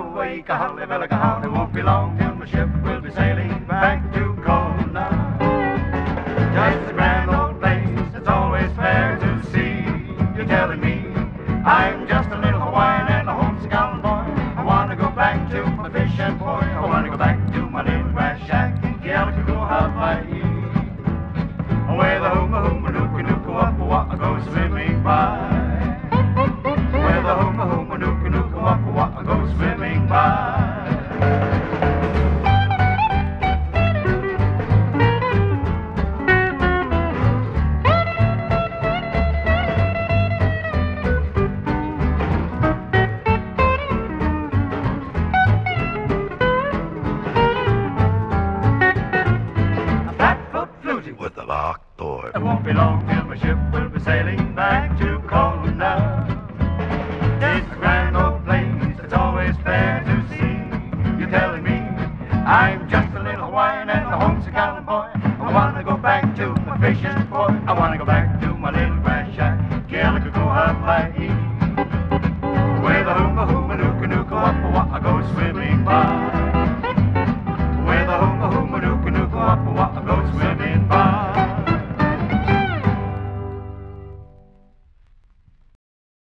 It won't be long till my ship will be sailing back to Kona. Just a grand old place, it's always fair to see. You're telling me I'm just a little Hawaiian and a homesick island boy. I want to go back to my fish and boy. I want to go back to my little grass shack in Kealakekua, Hawaii. Where the hooma hooma nuka nuka wappa wappa goes swimming by. Where the hooma hooma nuka nuka wappa wappa goes swimming by. With the locked door. It won't be long till my ship will be sailing back to Kona. It's a grand old place, it's always fair to see. You're telling me I'm just a little Hawaiian and a homesick island boy. I want to go back to my fishing boy. I want to go back to